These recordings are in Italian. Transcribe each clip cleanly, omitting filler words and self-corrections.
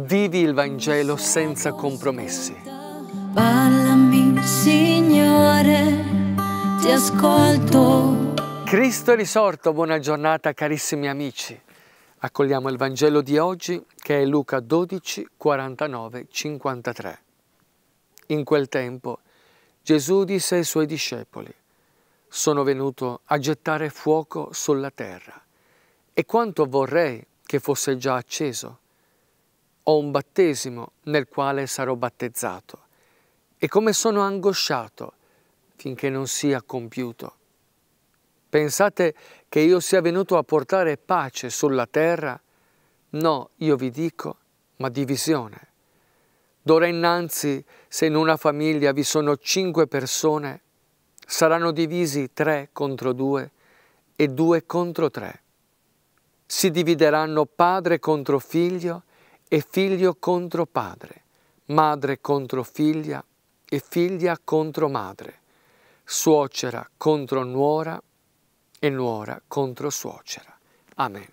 Vivi il Vangelo senza compromessi. Parlami, Signore, ti ascolto. Cristo è risorto, buona giornata carissimi amici. Accogliamo il Vangelo di oggi che è Luca 12, 49, 53. In quel tempo Gesù disse ai suoi discepoli: sono venuto a gettare fuoco sulla terra e quanto vorrei che fosse già acceso. Ho un battesimo nel quale sarò battezzato e come sono angosciato finché non sia compiuto. Pensate che io sia venuto a portare pace sulla terra? No, io vi dico, ma divisione. D'ora innanzi, se in una famiglia vi sono 5 persone, saranno divisi 3 contro 2 e 2 contro 3. Si divideranno padre contro figlio e figlio contro padre, madre contro figlia e figlia contro madre, suocera contro nuora e nuora contro suocera. Amen.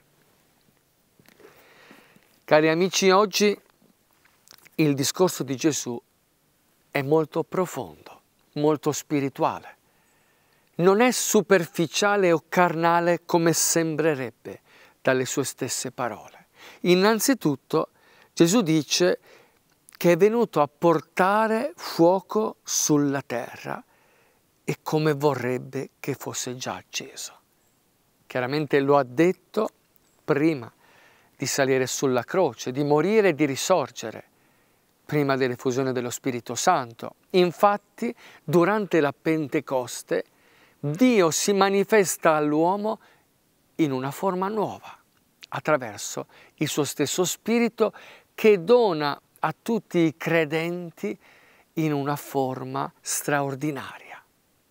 Cari amici, oggi il discorso di Gesù è molto profondo, molto spirituale. Non è superficiale o carnale come sembrerebbe dalle sue stesse parole. Innanzitutto Gesù dice che è venuto a portare fuoco sulla terra e come vorrebbe che fosse già acceso. Chiaramente lo ha detto prima di salire sulla croce, di morire e di risorgere, prima dell'effusione dello Spirito Santo. Infatti, durante la Pentecoste, Dio si manifesta all'uomo in una forma nuova, attraverso il suo stesso Spirito che dona a tutti i credenti in una forma straordinaria.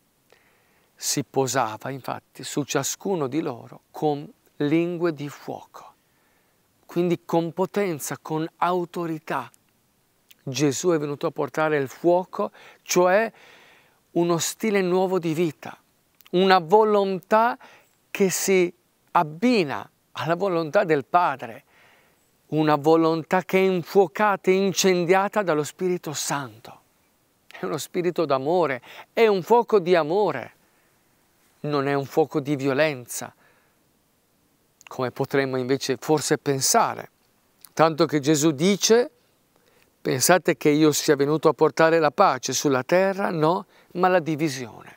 Si posava infatti su ciascuno di loro con lingue di fuoco, quindi con potenza, con autorità. Gesù è venuto a portare il fuoco, cioè uno stile nuovo di vita, una volontà che si abbina alla volontà del Padre, una volontà che è infuocata e incendiata dallo Spirito Santo. È uno spirito d'amore, è un fuoco di amore, non è un fuoco di violenza, come potremmo invece forse pensare. Tanto che Gesù dice: pensate che io sia venuto a portare la pace sulla terra? No, ma la divisione.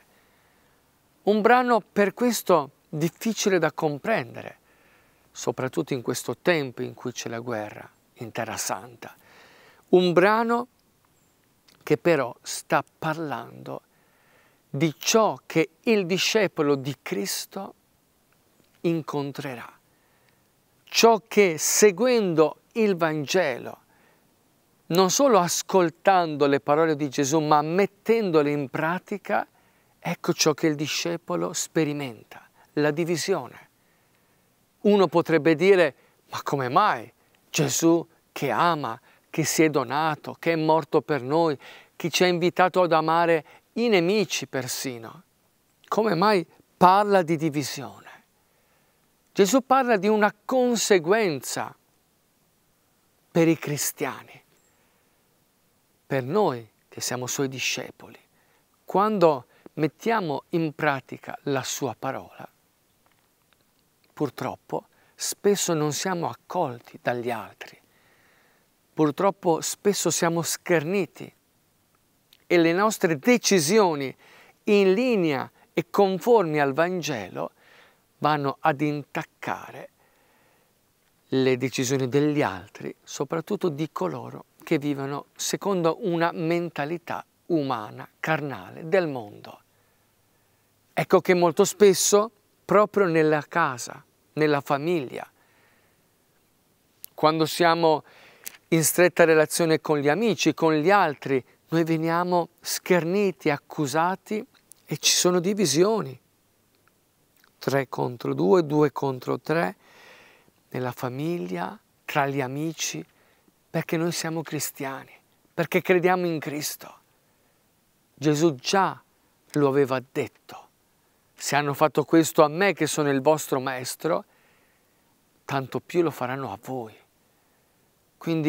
Un brano per questo difficile da comprendere, soprattutto in questo tempo in cui c'è la guerra in Terra Santa. Un brano che però sta parlando di ciò che il discepolo di Cristo incontrerà, ciò che seguendo il Vangelo, non solo ascoltando le parole di Gesù, ma mettendole in pratica, ecco ciò che il discepolo sperimenta, la divisione. Uno potrebbe dire: ma come mai Gesù che ama, che si è donato, che è morto per noi, che ci ha invitato ad amare i nemici persino, come mai parla di divisione? Gesù parla di una conseguenza per i cristiani, per noi che siamo suoi discepoli. Quando mettiamo in pratica la sua parola, purtroppo spesso non siamo accolti dagli altri, purtroppo spesso siamo scherniti e le nostre decisioni in linea e conformi al Vangelo vanno ad intaccare le decisioni degli altri, soprattutto di coloro che vivono secondo una mentalità umana, carnale, del mondo. Ecco che molto spesso, proprio nella casa, nella famiglia, quando siamo in stretta relazione con gli amici, con gli altri, noi veniamo scherniti, accusati e ci sono divisioni. 3 contro 2, 2 contro 3, nella famiglia, tra gli amici, perché noi siamo cristiani, perché crediamo in Cristo. Gesù già lo aveva detto: se hanno fatto questo a me che sono il vostro maestro, tanto più lo faranno a voi. Quindi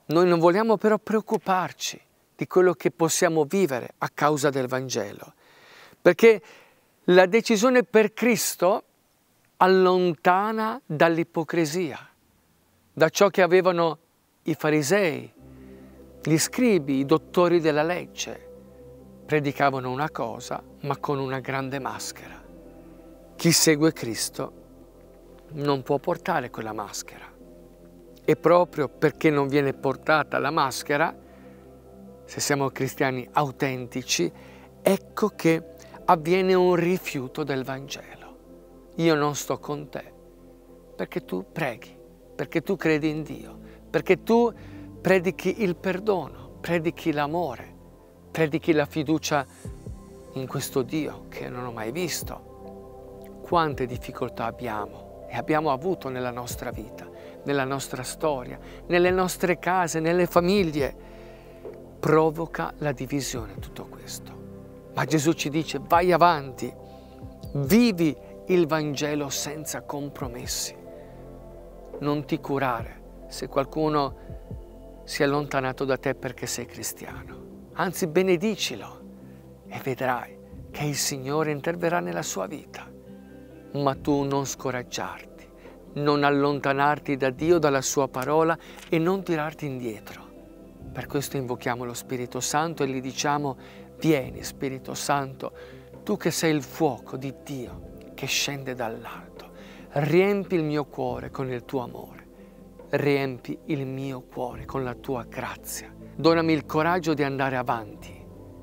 Noi non vogliamo però preoccuparci di quello che possiamo vivere a causa del Vangelo, perché la decisione per Cristo allontana dall'ipocrisia, da ciò che avevano i farisei, gli scribi, i dottori della legge. Predicavano una cosa, ma con una grande maschera. Chi segue Cristo non può portare quella maschera. E proprio perché non viene portata la maschera, se siamo cristiani autentici, ecco che avviene un rifiuto del Vangelo. Io non sto con te perché tu preghi, perché tu credi in Dio, perché tu predichi il perdono, predichi l'amore, predichi la fiducia in questo Dio che non ho mai visto. Quante difficoltà abbiamo e abbiamo avuto nella nostra vita, nella nostra storia, nelle nostre case, nelle famiglie. Provoca la divisione tutto questo. Ma Gesù ci dice: vai avanti, vivi il Vangelo senza compromessi. Non ti curare se qualcuno si è allontanato da te perché sei cristiano. Anzi, benedicilo e vedrai che il Signore interverrà nella sua vita. Ma tu non scoraggiarti, non allontanarti da Dio, dalla sua parola e non tirarti indietro. Per questo invochiamo lo Spirito Santo e gli diciamo: vieni Spirito Santo, tu che sei il fuoco di Dio che scende dall'alto, riempi il mio cuore con il tuo amore, riempi il mio cuore con la tua grazia, donami il coraggio di andare avanti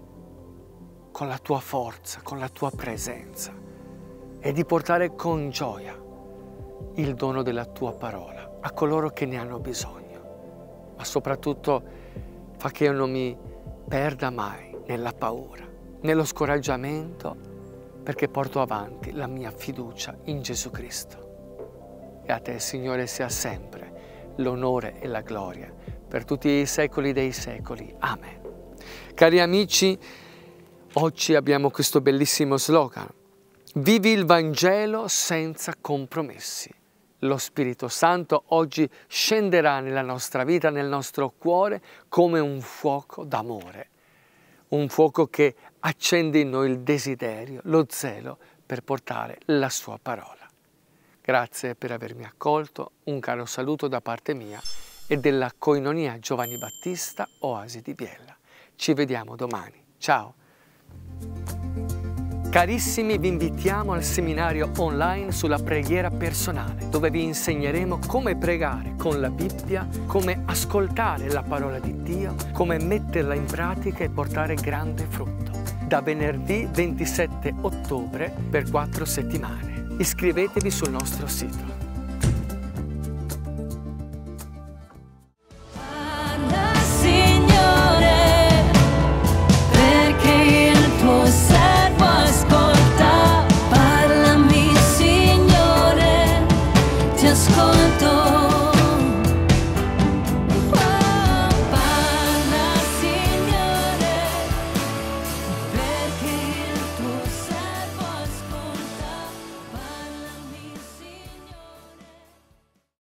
con la tua forza, con la tua presenza e di portare con gioia il dono della tua parola a coloro che ne hanno bisogno, ma soprattutto fa che io non mi perda mai nella paura, nello scoraggiamento, perché porto avanti la mia fiducia in Gesù Cristo. E a te, Signore, sia sempre l'onore e la gloria per tutti i secoli dei secoli. Amen. Cari amici, oggi abbiamo questo bellissimo slogan: vivi il Vangelo senza compromessi. Lo Spirito Santo oggi scenderà nella nostra vita, nel nostro cuore, come un fuoco d'amore. Un fuoco che accende in noi il desiderio, lo zelo per portare la sua parola. Grazie per avermi accolto, un caro saluto da parte mia e della Koinonia Giovanni Battista, Oasi di Biella. Ci vediamo domani. Ciao! Carissimi, vi invitiamo al seminario online sulla preghiera personale, dove vi insegneremo come pregare con la Bibbia, come ascoltare la parola di Dio, come metterla in pratica e portare grande frutto. Da venerdì 27 ottobre per 4 settimane. Iscrivetevi sul nostro sito.